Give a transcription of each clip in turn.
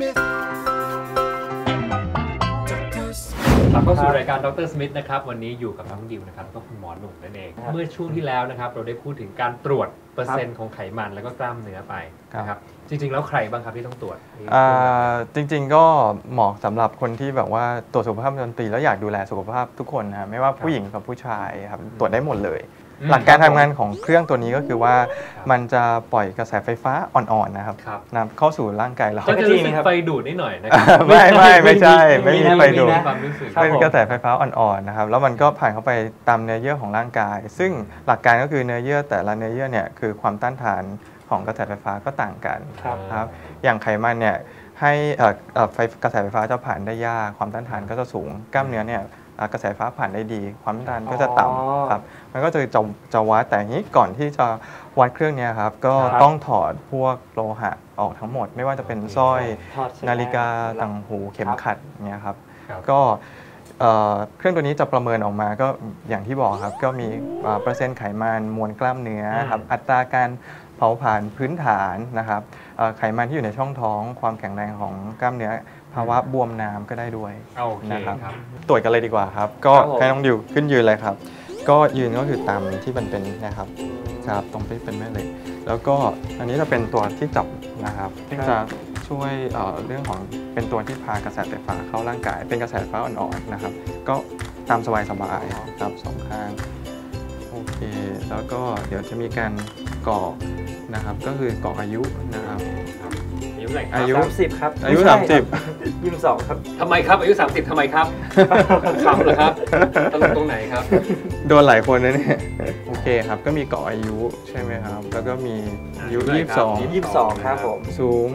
กลับเข้าสู่รายการดร.สมิธนะครับวันนี้อยู่กับน้องดิวนะครับแล้วก็คุณหมอหนุ่มนั่นเองเมื่อช่วงที่แล้วนะครับเราได้พูดถึงการตรวจเปอร์เซ็นต์ของไขมันแล้วก็กล้ามเนื้อไปนะครับจริงๆแล้วใครบ้างครับที่ต้องตรวจจริงๆก็เหมาะสำหรับคนที่แบบว่าตรวจสุขภาพประจำปีแล้วอยากดูแลสุขภาพทุกคนนะไม่ว่าผู้หญิงกับผู้ชายครับตรวจได้หมดเลยหลักการทำงานของเครื่องตัวนี้ก็คือว่ามันจะปล่อยกระแสไฟฟ้าอ่อนๆนะครับเข้าสู่ร่างกายเราก็จะรู้สึกไฟดูดนิดหน่อยนะครับไม่ใช่ไม่มีไฟดูดเป็เป็นกระแสไฟฟ้าอ่อนๆนะครับแล้วมันก็ผ่านเข้าไปตามเนื้อเยื่อของร่างกาย ซึ่งหลักการก็คือเนื้อเยื่อแต่ละเนื้อเยื่อเนี่ยคือความต้านทานของกระแสไฟฟ้าก็ต่างกันครับอย่างไขมันเนี่ยให้กระแสไฟฟ้าจะผ่านได้ยากความต้านทานก็จะสูงกล้ามเนื้อเนี่ยกระแสไฟฟ้าผ่านได้ดีความต้านทานก็จะต่ำครับมันก็จะวัดแต่นี้ก่อนที่จะวัดเครื่องนี้ครับก็ต้องถอดพวกโลหะออกทั้งหมดไม่ว่าจะเป็นสร้อยนาฬิกาต่างหูเข็มขัดเนี่ยครับก็เครื่องตัวนี้จะประเมินออกมาก็อย่างที่บอกครับก็มีเปอร์เซ็นต์ไขมันมวลกล้ามเนื้อครับอัตราการเผาผลาญพื้นฐานนะครับไขมันที่อยู่ในช่องท้องความแข็งแรงของกล้ามเนื้อภาวะบวมน้ำก็ได้ด้วยนะครับตรวจกันเลยดีกว่าครับก็ให้น้องดิวขึ้นยืนเลยครับก็ยืนก็คือตามที่มันเป็นนะครับครับตรงที่เป็นแม่เหล็กแล้วก็อันนี้จะเป็นตัวที่จับนะครับที่จะช่วยเรื่องของเป็นตัวที่พากระแสไฟฟ้าเข้าร่างกายเป็นกระแสไฟฟ้าอ่อนๆนะครับก็ตามสบายๆครับสองข้างโอเคแล้วก็เดี๋ยวจะมีการกรอกนะครับก็คือกรอกอายุนะครับอายุ30ครับอายุ30 22ครับทำไมครับอายุ30ทำไมครับขำเหรอครับตรงไหนครับโดนหลายคนนะเนี่ยโอเคครับก็มีกรอกอายุใช่ไหมครับแล้วก็มีอายุ 22ครับผมสูง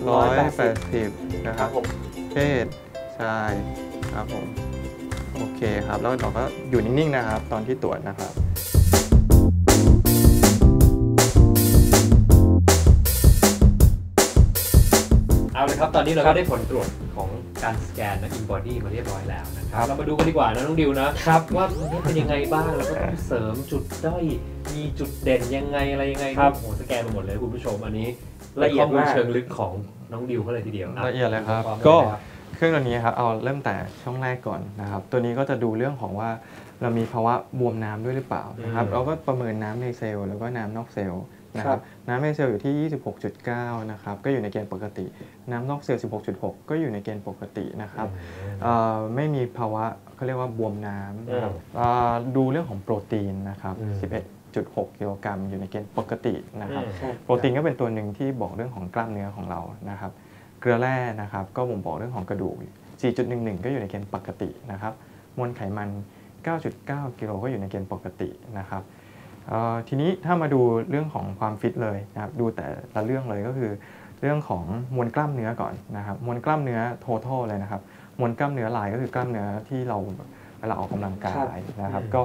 180นะครับเพศชายครับผมโอเคครับแล้วเราก็อยู่นิ่งๆนะครับตอนที่ตรวจนะครับเอาเลยครับตอนนี้เราก็ได้ผลตรวจของการสแกนนะ InBody มาเรียบร้อยแล้วนะครับเรามาดูกันดีกว่านะน้องดิวนะครับว่ามันเป็นยังไงบ้างแล้วก็ต้องเสริมจุดด้อยมีจุดเด่นยังไงอะไรยังไงโอ้โหสแกนมาหมดเลยคุณผู้ชมอันนี้ละเอียดมากเชิงลึกของน้องดิวเขาเลยทีเดียวละเอียดเลยครับก็เครื่องตัวนี้ครับเอาเริ่มแต่ช่องแรกก่อนนะครับตัวนี้ก็จะดูเรื่องของว่าเรามีภาวะบวมน้ำด้วยหรือเปล่านะครับเราก็ประเมินน้ำในเซลล์แล้วก็น้ำนอกเซลล์นะครับน้ำในเซลล์อยู่ที่ 26.9 นะครับก็อยู่ในเกณฑ์ปกติน้ำนอกเซลล์ 16.6 ก็อยู่ในเกณฑ์ปกตินะครับไม่มีภาวะเขาเรียกว่าบวมน้ำนะครับดูเรื่องของโปรตีนนะครับ 11.6 กิโลกรัมอยู่ในเกณฑ์ปกตินะครับโปรตีนก็เป็นตัวหนึ่งที่บอกเรื่องของกล้ามเนื้อของเรานะครับเกลือแร่นะครับก็บ่งบอกเรื่องของกระดูก 4.11 ก็อยู่ในเกณฑ์ปกตินะครับมวลไขมัน 9.9 กิโลก็อยู่ในเกณฑ์ปกตินะครับทีนี้ถ้ามาดูเรื่องของความฟิตเลยนะครับดูแต่ละเรื่องเลยก็คือเรื่องของมวลกล้ามเนื้อก่อนนะครับมวลกล้ามเนื้อ total เลยนะครับมวลกล้ามเนื้อลายก็คือกล้ามเนื้อที่เราเวลาออกกำลังกายนะครับก็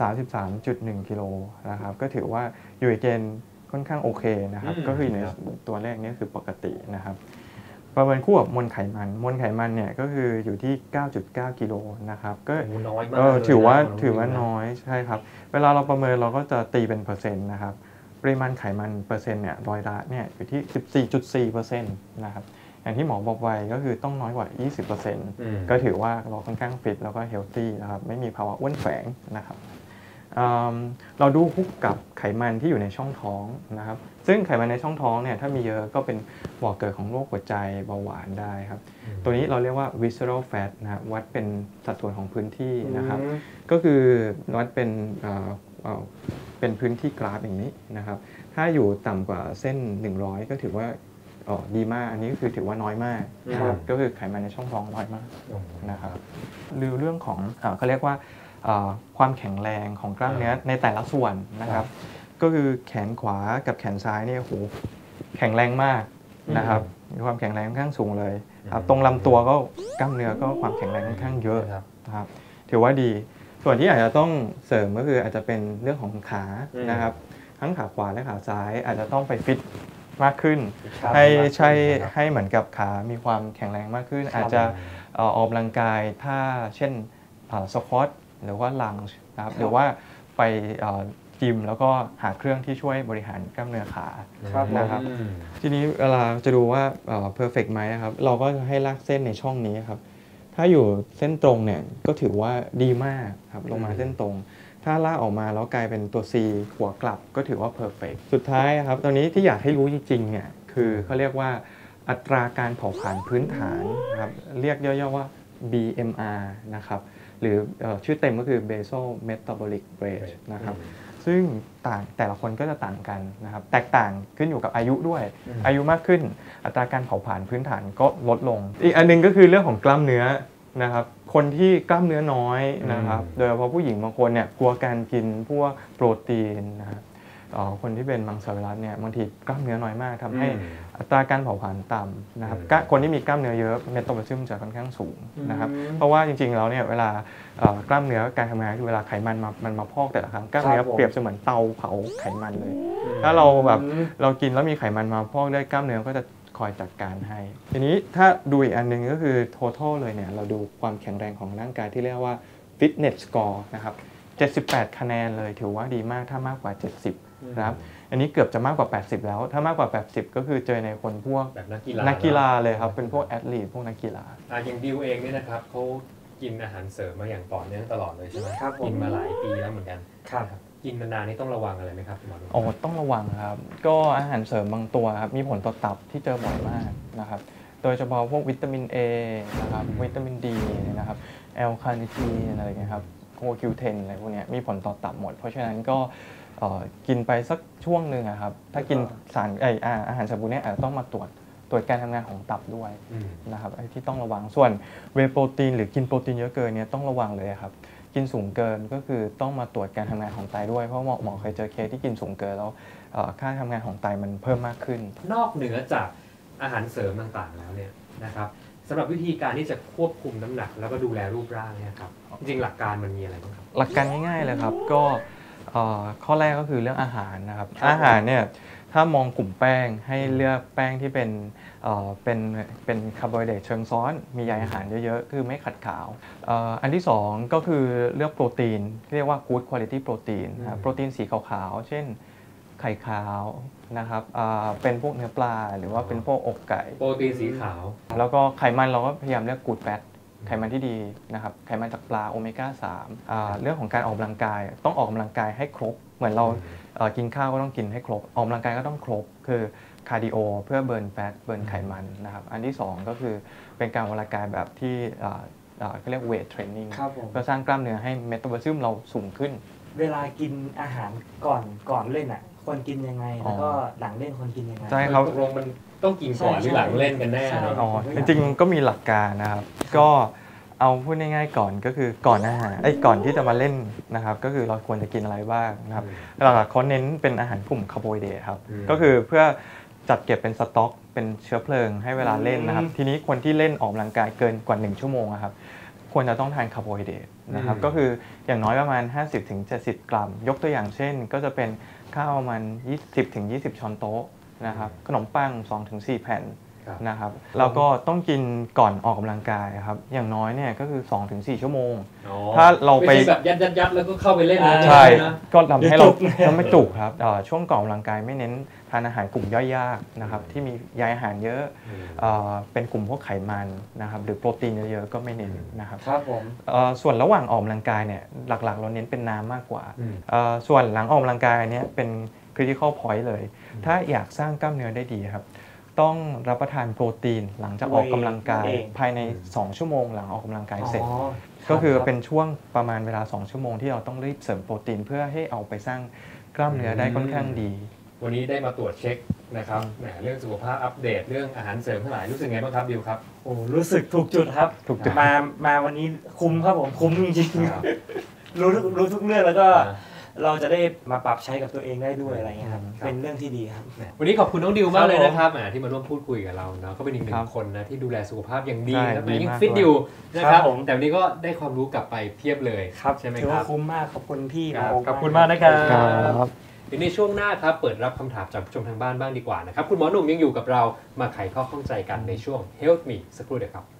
33.1 กิโลนะครับก็ถือว่าอยู่ในเกณฑ์ค่อนข้างโอเคนะครับก็คือในตัวแรกนี้คือปกตินะครับประเมินคู่กับมวลไขมันเนี่ยก็คืออยู่ที่ 9.9 กิโลนะครับก็น้อยมากถือว่าน้อยใช่ครับเวลาเราประเมินเราก็จะตีเป็นเปอร์เซ็นต์นะครับปริมาณไขมันเปอร์เซ็นต์เนี่ยร้อยละเนี่ยอยู่ที่ 14.4% นะครับอย่างที่หมอบอกไว้ก็คือต้องน้อยกว่า 20% ก็ถือว่าเราค่อนข้างฟิตแล้วก็เฮลตี้นะครับไม่มีภาวะอ้วนแฝงนะครับเราดูคู่กับไขมันที่อยู่ในช่องท้องนะครับซึ่งไขมันในช่องท้องเนี่ยถ้ามีเยอะก็เป็นบ่อกเกิดของโรคหัวใจเบาหวานได้ครับตัวนี้เราเรียกว่า visceral fat นะครับวัดเป็นสัดส่วนของพื้นที่นะครับก็คือวัดเป็นพื้นที่กราฟอย่างนี้นะครับถ้าอยู่ต่ำกว่าเส้น100ก็ถือว่าดีมากอันนี้ก็คือถือว่าน้อยมากนะครับก็คือไขมันในช่องท้องน้อยมากนะครับหรือเรื่องของเขาเรียกว่าความแข็งแรงของกล้ามเนื้อในแต่ละส่วนนะครับก็คือแขนขวากับแขนซ้ายเนี่ยโหแข็งแรงมากนะครับมีความแข็งแรงค่อนข้างสูงเลยตรงลำตัวก็กล้ามเนื้อก็ความแข็งแรงค่อนข้างเยอะนะครับถือว่าดีส่วนที่อาจจะต้องเสริมก็คืออาจจะเป็นเรื่องของขานะครับทั้งขาขวาและขาซ้ายอาจจะต้องไปฟิตมากขึ้นให้เหมือนกับขามีความแข็งแรงมากขึ้นอาจจะออกกำลังกายถ้าเช่นสควอตหรือว่าลังนะครับหรือว่าไปยิมแล้วก็หาเครื่องที่ช่วยบริหารกล้ามเนื้อขาครับนะครับทีนี้เวลาจะดูว่าperfect ไหมครับเราก็จะให้ลากเส้นในช่องนี้ครับถ้าอยู่เส้นตรงเนี่ยก็ถือว่าดีมากครับลงมาเส้นตรงถ้าลากออกมาแล้วกลายเป็นตัว C หัวกลับก็ถือว่า perfect สุดท้ายครับตอนนี้ที่อยากให้รู้จริงๆเนี่ยคือเขาเรียกว่าอัตราการเผาผลาญพื้นฐานครับเรียกย่อๆว่า BMR นะครับหรือชื่อเต็มก็คือ basal metabolic rate นะครับซึ่งแต่ละคนก็จะต่างกันนะครับแตกต่างขึ้นอยู่กับอายุด้วยอายุมากขึ้นอัตราการเผาผลาญพื้นฐานก็ลดลงอีกอันนึงก็คือเรื่องของกล้ามเนื้อนะครับคนที่กล้ามเนื้อน้อยนะครับโดยเฉพาะผู้หญิงบางคนเนี่ยกลัวการกินพวกโปรตีนนะครับคนที่เป็นมังสวิรัติเนี่ยบางทีกล้ามเนื้อน้อยมากทำให้อัตราการเผาผลาญต่ำนะครับคนที่มีกล้ามเนื้อเยอะเมตาบอลิซึมจะค่อนข้างสูงนะครับเพราะว่าจริงๆแล้วเนี่ยเวลากล้ามเนื้อการทำงานคือเวลาไขมันมันมาพอกแต่ละครั้งกล้ามเนื้อเปรียบเสมือนเตาเผาไขมันเลยถ้าเราแบบเรากินแล้วมีไขมันมาพอกได้กล้ามเนื้อก็จะคอยจัดการให้ทีนี้ถ้าดูอีกอันนึงก็คือ total เลยเนี่ยเราดูความแข็งแรงของร่างกายที่เรียกว่า fitness score นะครับ78คะแนนเลยถือว่าดีมากถ้ามากกว่า70นะครับอันนี้เกือบจะมากกว่า80แล้วถ้ามากกว่า80ก็คือเจอในคนพวกแบบนักกีฬาเลยครับเป็นพวกแอธลีทพวกนักกีฬาอย่างดิวเองเนี่ยนะครับเขากินอาหารเสริมมาอย่างต่อเนื่องตลอดเลยใช่ไหมครับกินมาหลายปีแล้วเหมือนกันครับกินนานๆนี่ต้องระวังอะไรไหมครับคุณหมอต้องระวังครับก็อาหารเสริมบางตัวครับมีผลต่อตับที่เจอบ่อยมากนะครับโดยเฉพาะพวกวิตามิน A นะครับวิตามิน D นะครับแอลคาเนทีนอะไรเงี้ยครับโคคิวเทนอะไรพวกนี้มีผลต่อตับหมดเพราะฉะนั้นก็กินไปสักช่วงหนึ่งครับถ้ากินสารอาหารเสริมพวกนี้อาจจะต้องมาตรวจการทำงานของตับด้วยนะครับที่ต้องระวังส่วนเวย์โปรตีนหรือกินโปรตีนเยอะเกินเนี่ยต้องระวังเลยครับกินสูงเกินก็คือต้องมาตรวจการทำงานของไตด้วยเพราะหมอเคยเจอเคสที่กินสูงเกินแล้วค่าทำงานของไตมันเพิ่มมากขึ้นนอกเหนือจากอาหารเสริมต่างๆแล้วเนี่ยนะครับสำหรับวิธีการที่จะควบคุมน้ำหนักแล้วก็ดูแลรูปร่างเนี่ยครับจริงๆหลักการมันมีอะไรบ้างครับหลักการง่ายๆเลยครับก็ข้อแรกก็คือเรื่องอาหารนะครับอาหารเนี่ยถ้ามองกลุ่มแป้งให้เลือกแป้งที่เป็นคาร์โบไฮเดรตเชิงซ้อนมีใยอาหารเยอะๆคือไม่ขัดขาวอันที่2ก็คือเลือกโปรตีนเรียกว่า good quality โปรตีนโปรตีนสีขาวๆเช่นไข่ขาวนะครับเป็นพวกเนื้อปลาหรือว่าเป็นพวกอกไก่โปรตีนสีขาวแล้วก็ไขมันเราก็พยายามเลือก good fat ไขมันที่ดีนะครับไขมันจากปลาโอเมก้า3เรื่องของการออกกำลังกายต้องออกกำลังกายให้ครบเหมือนเรากินข้าวก็ต้องกินให้ครบออกกำลังกายก็ต้องครบคือคาร์ดิโอเพื่อเบิร์นแฟตเบิร์นไขมันนะครับอันที่2ก็คือเป็นการออกกำลังกายแบบที่เขาเรียกเวทเทรนนิ่งเพื่อสร้างกล้ามเนื้อให้เมตาบอลิซึมเราสูงขึ้นเวลากินอาหารก่อนเล่นควรกินยังไงแล้วก็หลังเล่นควรกินยังไงใช่ครับตกลงมันต้องกินก่อนหรือหลังเล่นกันแน่เนาะจริงๆก็มีหลักการนะครับก็เอาพูดง่ายๆก่อนก็คือก่อนอาหารก่อนที่จะมาเล่นนะครับก็คือเราควรจะกินอะไรบ้างนะครับหลักๆเขาเน้นเป็นอาหารกลุ่มคาร์โบไฮเดรตครับก็คือเพื่อจัดเก็บเป็นสต็อกเป็นเชื้อเพลิงให้เวลาเล่นนะครับทีนี้คนที่เล่นออกกำลังกายเกินกว่า1ชั่วโมงครับควรจะต้องทานคาร์โบไฮเดรตนะครับก็คืออย่างน้อยประมาณ 50-70 กรัมยกตัวอย่างเช่นก็จะเป็นข้าวประมาณ 20-20 ช้อนโต๊ะนะครับขนมปัง 2-4 แผ่นนะครับแล้วก็ต้องกินก่อนออกกำลังกายครับอย่างน้อยเนี่ยก็คือ 2-4 ชั่วโมงถ้าเราไปแบบยัดแล้วก็เข้าไปเล่นใช่ก็ทำให้เราไม่จุกครับช่วงก่อนออกกำลังกายไม่เน้นทานอาหารกลุ่มย่อยยากนะครับที่มีใยอาหารเยอะเป็นกลุ่มพวกไขมันนะครับหรือโปรตีนเยอะๆก็ไม่เน้นนะครับครับผมส่วนระหว่างออกกำลังกายเนี่ยหลักๆเราเน้นเป็นน้ำมากกว่าส่วนหลังออกกำลังกายเนี่ยเป็น critical point เลยถ้าอยากสร้างกล้ามเนื้อได้ดีครับต้องรับประทานโปรตีนหลังจากออกกำลังกายภายใน2ชั่วโมงหลังออกกำลังกายเสร็จก็คือเป็นช่วงประมาณเวลา2ชั่วโมงที่เราต้องรีบเสริมโปรตีนเพื่อให้เอาไปสร้างกล้ามเนื้อได้ค่อนข้างดีวันนี้ได้มาตรวจเช็คนะครับเรื่องสุขภาพอัปเดตเรื่องอาหารเสริมทั้งหลายรู้สึกไงบ้างครับดิวครับรู้สึกถูกจุดครับถูกจุดมาวันนี้คุ้มครับผมคุ้มจริงๆรู้ทุกเรื่องแล้วก็เราจะได้มาปรับใช้กับตัวเองได้ด้วยอะไรเงี้ยครับเป็นเรื่องที่ดีครับวันนี้ขอบคุณน้องดิวมากเลยนะครับที่มาร่วมพูดคุยกับเราเนาะก็เป็นอีกหนึ่งคนนะที่ดูแลสุขภาพอย่างดีนะยิ่งฟิตดิวนะครับแต่วันนี้ก็ได้ความรู้กลับไปเพียบเลยใช่ไหมครับถือว่าคุ้มมากขอบคุณพี่ขอบคุณมากนะครับทีนี้ช่วงหน้าครับเปิดรับคำถามจากผู้ชมทางบ้านบ้างดีกว่านะครับคุณหมอหนุ่มยังอยู่กับเรามาไขข้อข้องใจกันในช่วง Help Me สักครู่เดียวครับ